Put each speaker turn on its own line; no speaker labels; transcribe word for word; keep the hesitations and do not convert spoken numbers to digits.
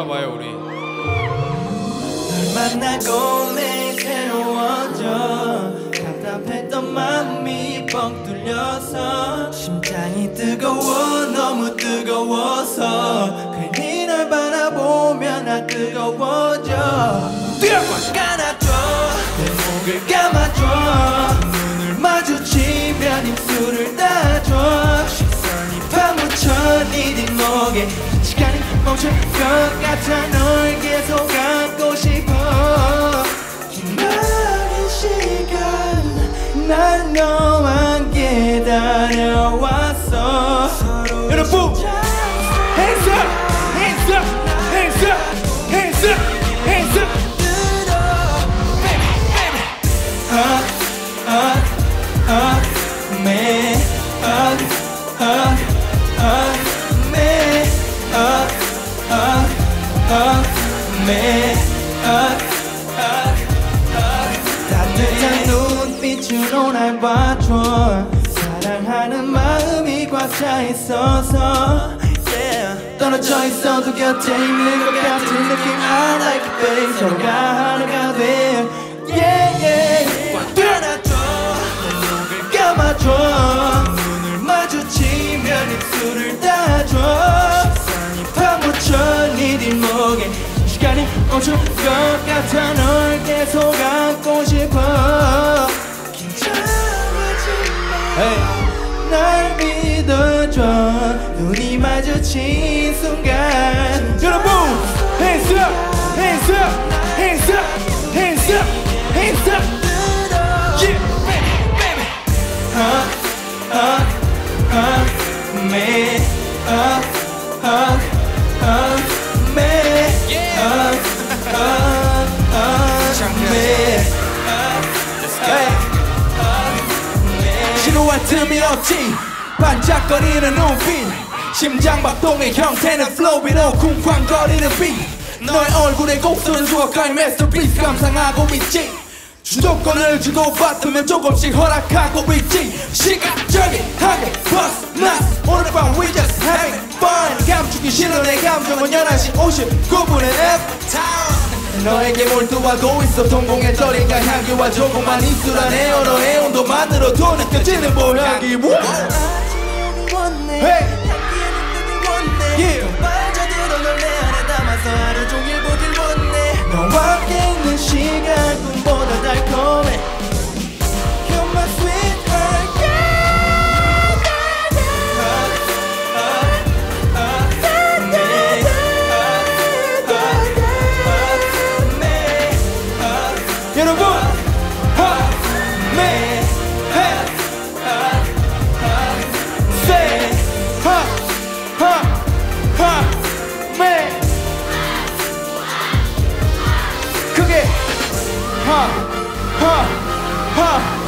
돌아봐요 우리.
널 만나고 내 새로워져 답답했던 맘이 뻥 뚫려서 심장이 뜨거워 너무 뜨거워서 괜히 널 바라보면 나 뜨거워져. 안아줘 내 목을 감아줘 눈을 마주치면 입술을 닿아줘 시선이 파묻혀 네 뒷목에 시간이 멈출 것 같아 널 계속 안고 싶어. 기나긴 시간 난 너와 함께 달려왔어.
여러분 Hands up! Hands up! Hands up! Hands up! Hands up!
Hug, hug, hug me, hug, hug, hug me, hug, hug, hug me, hug, hug, hug. 따뜻한 눈빛으로 날 봐줘. 사랑하는 마음이 꽉 차 있어서 yeah. 떨어져 있어도 곁에 있는 것 같은 느낌 I like it babe. 서로가 하나가 돼 yeah, yeah. 안아줘 내 목을 감아줘 눈을 마주치면 입술을 닿아줘 시선이 파묻혀 네 뒷목에 시간이 멈출 것 같아 널 계속 안고 싶어. 긴장하지 마 hey. 날 믿어줘 눈이 마주친 순간.
여러분 Hands up! Hands up! Hands up! Hands up! Hands up! Yeah, baby, baby.
Hug, hug, hug me, hug, hug, hug me, hug, hug, hug me, hug me.
신호와 틈이 없지 반짝거리는 눈빛 심장박동의 형태는 flow 위로 쿵쾅거리는 beat 너의 얼굴에 곡소는 수억가의 masterpiece 감상하고 있지. 주도권을 주고 받으면 조금씩 허락하고 있지. 시각적인 하게 벗어났어 오늘 밤 we just having fun. 감추기 싫어 내 감정은 열한 시 오십구 분에 F-Town. 너에게 몰두하고 있어 동공의 떨림과 향기와 조금만 입술한 내 언어의 온도만으로도 느껴지는 보약이 Hey. Yeah.
빠져들어 널 내 안에 담아서 하루 종일 보길 원해. 너와 함께 있는 시간 꿈보다 달콤해. You're my sweetheart, yeah. Hug, hug, hug me, hug, hug, hug me, hug.
여러분 hug me,
hug, hug, hug,
say hug, hug, hug me. 크게 hug, hug, hug.